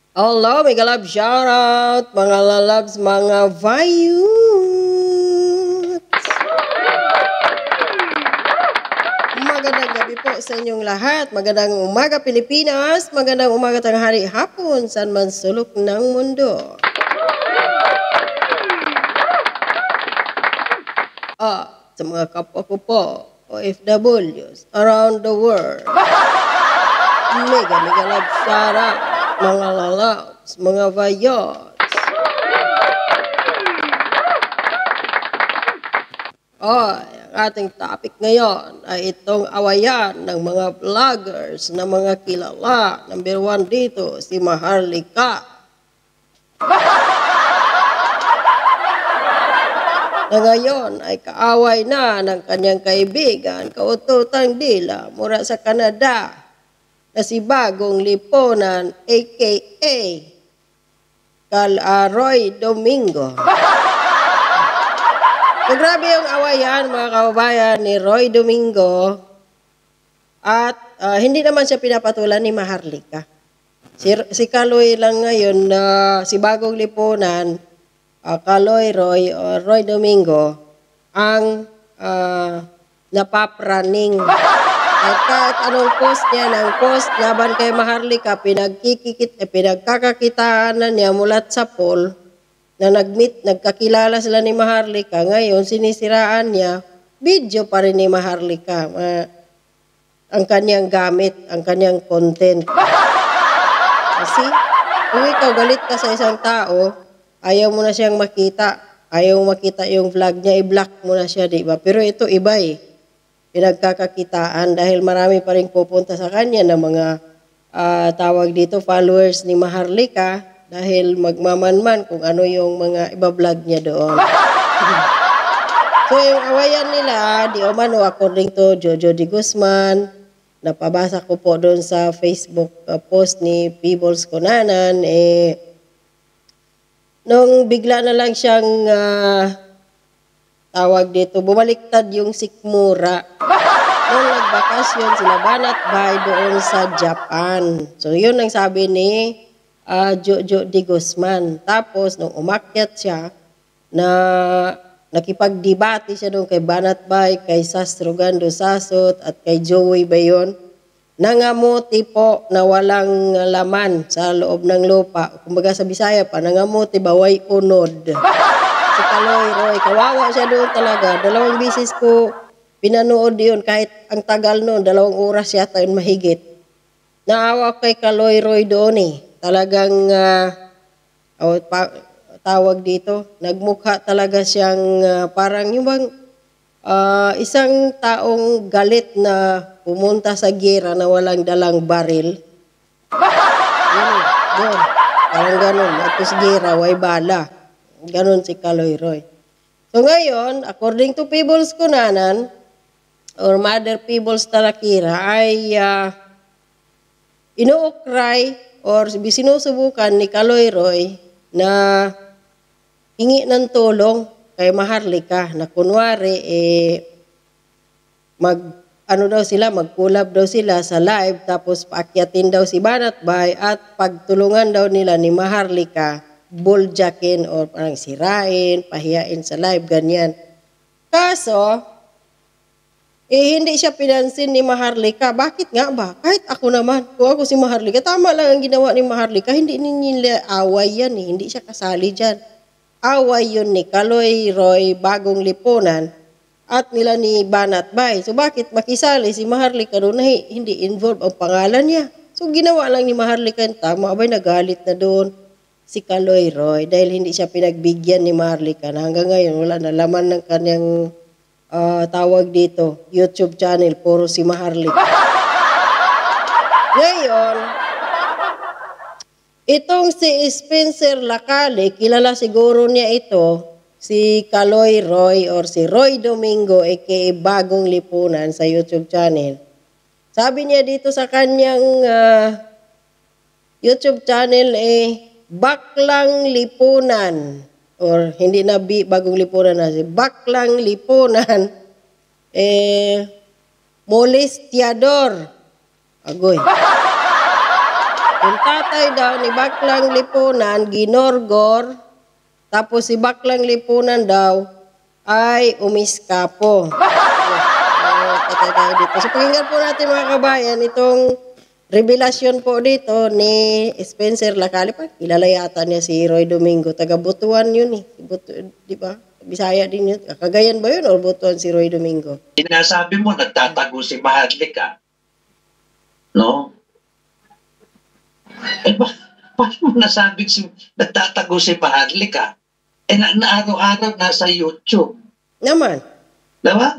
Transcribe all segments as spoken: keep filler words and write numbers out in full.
Hello, mega love shoutout, mga lalabs, mga vayut. Magandang gabi po sa inyong lahat. Magandang umaga Pilipinas, magandang umaga tanghali hapon, saan man sulok ng mundo. Ah, sa mga kapwa ko po, O F Ws around the world. Mega mega love shoutout, mga lalabs, mga vayut. Ay, ang ating topic ngayon ay itong awayan ng mga vloggers na mga kilala. Number one dito, si Maharlika. Na ngayon ay kaaway na ng kanyang kaibigan, kaututang dila mula sa Canada, na si Bagong Lipunan, a k a. Kal uh, Roy Domingo. So, grabe yung awayan, mga kababayan, ni Roy Domingo. At uh, hindi naman siya pinapatulan ni Maharlika. Si, si Kaloy lang ngayon, na uh, si Bagong Lipunan, uh, Kaloy Roy, or Roy Domingo, ang uh, napapraning. At kahit anong post niya, ng post laban kay Maharlika, pinagkikikit, eh, pinagkakakitaan na niya mulat sa poll, na nag-meet, nagkakilala sila ni Maharlika. Ngayon, sinisiraan niya, video pa rin ni Maharlika. Uh, ang kanyang gamit, ang kanyang content. Kasi, kung ikaw galit ka sa isang tao, ayaw mo na siyang makita. Ayaw mo makita yung vlog niya, i-block mo na siya, di ba? Pero ito iba eh. Pinagkakakitaan dahil marami pa rin pupunta sa kanya ng mga uh, tawag dito, followers ni Maharlika. Dahil magmamanman kung ano yung mga iba-vlog niya doon. So yung awayan nila, di umano according to Jojo de Guzman, napabasa ko po doon sa Facebook uh, post ni Peebles Conanan, eh, nung bigla na lang siyang uh, tawag dito, bumaliktad yung sikmura. Nung nagbakasyon sila Banat Bay doon sa Japan. So yun ang sabi ni Uh, Jojo de Guzman. Tapos, nung umakyat siya, na nakipagdebate siya doon kay Banat Bay, kay Sastrogando Sasot, at kay Joey Bayon, nangamuti po na walang laman sa loob ng lupa. Kumbaga sa Bisaya pa, nangamuti baway unod. Si Kaloy Roy, kawawa siya doon talaga. Dalawang bisis ko pinanood yun, kahit ang tagal noon, dalawang oras yata yun mahigit. Naawa kay Kaloy Roy doon eh. Talagang uh, oh, pa, tawag dito, nagmukha talaga siyang uh, parang yung bang uh, isang taong galit na pumunta sa gira na walang dalang baril. Yun, yun. Parang ganun. At sa gira, way bala. Ganun si Kaloy Roy. So ngayon, according to Peebles Conanan, or Mother Peebles Tarakira, ay uh, inuukray or sinusubukan ni Kaloy Roy na hingi ng tulong kay Maharlika na kunwari eh mag ano daw sila, mag-collab daw sila sa live, tapos paakyatin daw si Banat Bay at pagtulungan daw nila ni Maharlika, bulljakin or parang sirain, pahiyain sa live, ganyan. Kaso eh, hindi siya pinansin ni Maharlika. Bakit nga ba? Kahit ako naman, kung ako si Maharlika, tama lang ang ginawa ni Maharlika. Hindi nila away yan eh. Hindi siya kasali dyan. Away yun ni Kaloy Roy, Bagong Lipunan, at nila ni Banat Bay. So bakit makisali si Maharlika doon na hindi involved ang pangalan niya? So ginawa lang ni Maharlika yung tama. Abay, nagalit na doon si Kaloy Roy dahil hindi siya pinagbigyan ni Maharlika. Na hanggang ngayon, wala na laman ng kanyang Uh, tawag dito, YouTube channel, puro si Maharlika. Ngayon, itong si Spencer Lacale, kilala siguro niya ito, si Kaloy Roy or si Roy Domingo, aka Bagong Lipunan sa YouTube channel. Sabi niya dito sa kanyang uh, YouTube channel, eh, Baklang Lipunan. Or hindi na bi, Bagong Lipunan na si Baklang Lipunan, eh, molestiador. Agoy. Yung tatay daw ni Baklang Lipunan, ginorgor, tapos si Baklang Lipunan daw ay umiskapo. Uh, patay tayo dito. So pakinggan po natin mga kabayan itong revelasyon po dito ni Spencer Lacali. Kilala yata niya si Roy Domingo. Taga Butuan yun eh. Butu, di ba? Bisaya din yun. Cagayan ba yun o Butuan si Roy Domingo? Sinasabi mo, nagtatago si Maharlika. No? Eh, ba, paano mo nasabing si, nagtatago si Maharlika? Eh, na, na araw-araw nasa YouTube. Naman. Diba?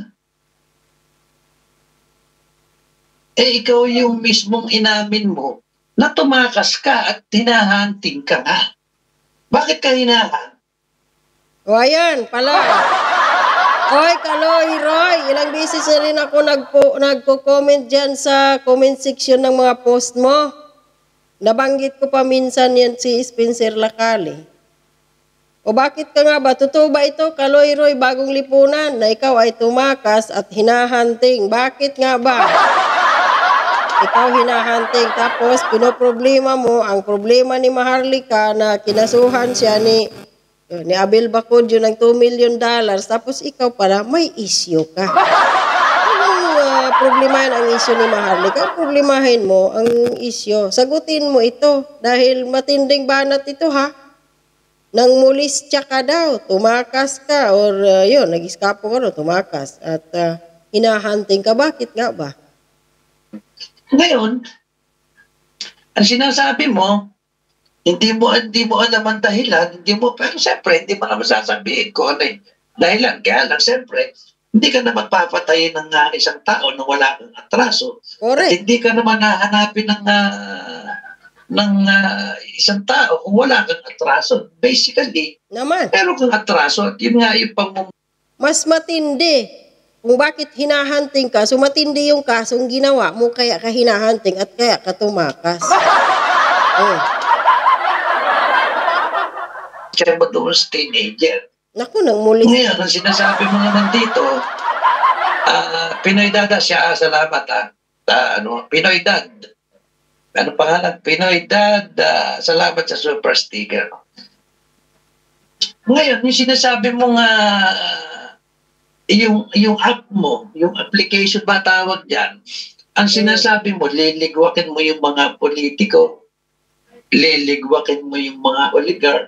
Eh, ikaw yung mismong inamin mo na tumakas ka at hinahanting ka nga. Bakit ka hinahan? O ayan, pala. Oy, Kaloy, Roy, ilang beses na rin ako nagpo, nagko-comment dyan sa comment section ng mga post mo. Nabanggit ko pa minsan yan si Spencer Lacali. O bakit ka nga ba? Totoo ba ito, Kaloy, Roy, Bagong Lipunan, na ikaw ay tumakas at hinahanting? Bakit nga ba? Ikaw hinahanting. Tapos, pinoproblema mo, ang problema ni Maharlika na kinasuhan siya ni ni Abel Bacolod ng two million dollars, tapos ikaw pala may issue ka. Anong uh, problemahin ang issue ni Maharlika? Problemahin mo ang issue. Sagutin mo ito dahil matinding banat ito ha. Nang mulis ka daw, tumakas ka or uh, yun, nag-iskapo ka daw, tumakas at uh, hinahanting ka. Bakit nga ba? Ngayon, ang sinasabi mo, Hindi mo hindi mo alam ang dahilan, hindi mo, pero siyempre, hindi mo naman sasabihin ko ano eh. Dahilan, kaya lang, siyempre, hindi ka na magpapatay ng uh, isang tao na wala kang atraso. At hindi ka naman hahanapin ng, uh, ng uh, isang tao kung wala kang atraso. Basically, naman. Pero kung atraso, at yun nga yung pang... Mas matindi kung bakit hinahanting ka, so matindi yung kasong ginawa mo, kaya ka hinahanting at kaya ka tumakas. Oh. Kaya ba doon sa teenager? Naku, nang muli. Ngayon, ang sinasabi mo naman dito, uh, Pinoy Dad, siya, salamat ha. Uh, ano, Pinoy Dad. Ano pangalan? Pinoy Dad, uh, salamat sa super sticker. Ngayon, yung sinasabi mo nga, uh, yung, yung app mo, yung application ba tawag dyan, ang sinasabi mo, liligwakin mo yung mga politiko, liligwakin mo yung mga oligarch.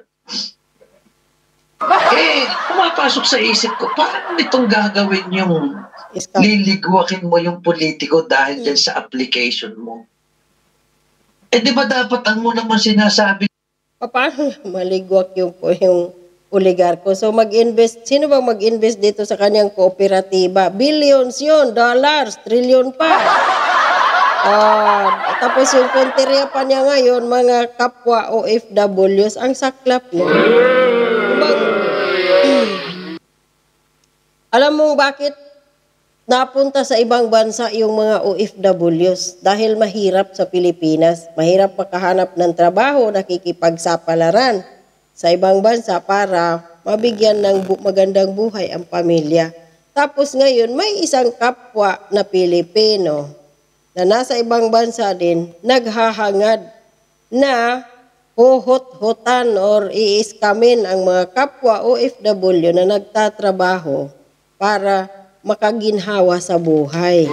Eh, pumapasok sa isip ko, paano nitong gagawin yung liligwakin mo yung politiko dahil dyan sa application mo? Eh, di ba dapat ang mo naman sinasabi? Paano maligwak yung, yung oligarko? So, mag-invest, sino bang mag-invest dito sa kanyang kooperatiba? Billions yun, dollars, trillion pa. Uh, tapos yung konterya pa niya ngayon, mga kapwa O F Ws, ang saklap mo. Bang, hmm, alam mo bakit napunta sa ibang bansa yung mga O F Ws? Dahil mahirap sa Pilipinas. Mahirap makahanap ng trabaho, nakikipagsapalaran sa ibang bansa para mabigyan ng bu- magandang buhay ang pamilya. Tapos ngayon, may isang kapwa na Pilipino na nasa ibang bansa din, naghahangad na huhot-hutan or iiskamin ang mga kapwa O F W na nagtatrabaho para makaginhawa sa buhay.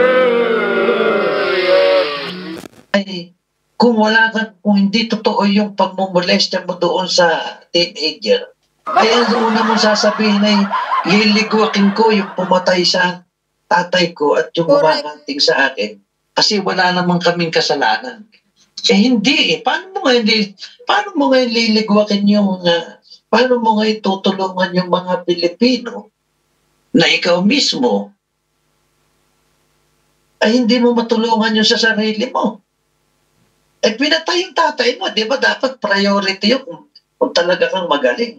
Ay, kung wala kang, kung hindi totoo yung pagmumolestya mo doon sa teenager, ay ang una mo sasabihin ay liligwakin ko yung pumatay sa tatay ko at yung umakanting sa akin. Kasi wala namang kaming kasalanan. Eh hindi eh. Paano mo ngayon, paano mo ngayon liligwakin yung, uh, paano mo ngayon tutulungan yung mga Pilipino na ikaw mismo ay hindi mo matulungan yung sa sarili mo? Eh pinatay yung tatay mo, di ba dapat priority yun kung, kung talaga kang magaling?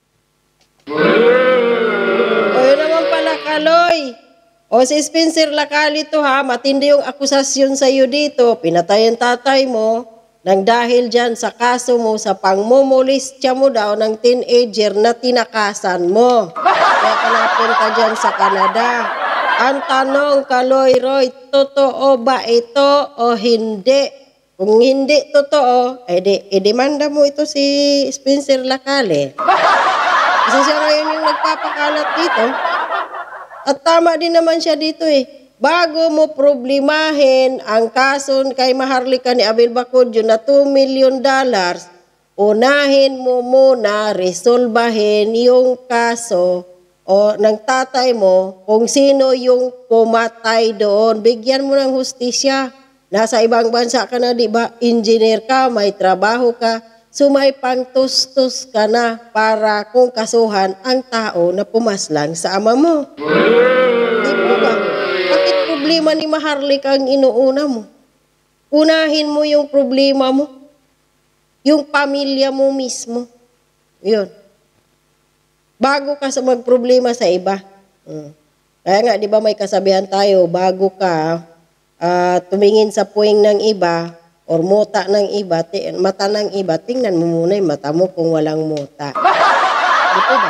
O yun naman pala, Kaloy. O si Spencer Lacali to ha, matindi yung akusasyon sa iyo dito. Pinatay ang tatay mo nang dahil dyan sa kaso mo sa pangmumulistya mo daw ng teenager na tinakasan mo. Kaya ka napunta dyan sa Canada. Ang tanong, Kaloy Roy, totoo ba ito o hindi? Kung hindi totoo, eh di, idemanda mo ito si Spencer Lacale. Kasi siya ngayon yung nagpapakalat dito. At tama din naman siya dito eh. Bago mo problemahin ang kaso kay Maharlika ni Abel Bacolod na two million dollars, unahin mo muna resolbahin yung kaso o ng tatay mo kung sino yung pumatay doon. Bigyan mo ng hustisya. Nasa ibang bansa ka na, di ba? Engineer ka, may trabaho ka. So may pangtustos ka na para kung kasuhan ang tao na pumaslang sa ama mo. Di ba ba? Bakit problema ni Maharlika ang inuuna mo? Unahin mo yung problema mo. Yung pamilya mo mismo. Yun. Bago ka sa magproblema sa iba. Hmm. Kaya nga, di ba may kasabihan tayo, bago ka uh, tumingin sa puwing ng iba or muta ng iba, mata ng iba, tingnan mo muna yung mata mo kung walang muta. Dito ba?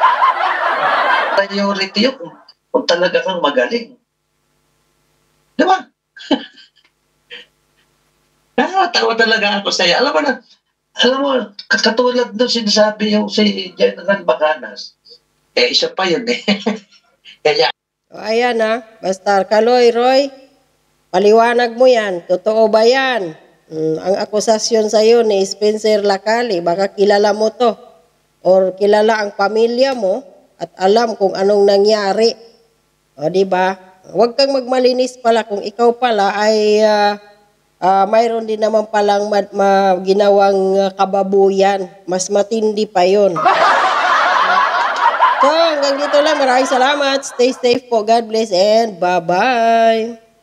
Priority yun kung, kung talaga kang magaling. Di ba? Nakakatawa talaga ako sa'yo. Alam mo na, alam mo, katulad nung sinasabi yung si General Bacanas, eh, isa pa yun eh. Kaya, o, ayan ha, basta Kaloy, Roy, paliwanag mo yan. Totoo ba yan? Hmm, ang akusasyon sa'yo ni Spencer Lacale, baka kilala mo to. Or kilala ang pamilya mo at alam kung anong nangyari. O, di ba? Huwag kang magmalinis pala kung ikaw pala ay uh, uh, mayroon din naman palang ma- ma- ginawang uh, kababuyan. Mas matindi pa yun. So, hanggang dito lang. Maraming salamat. Stay safe po. God bless and bye-bye.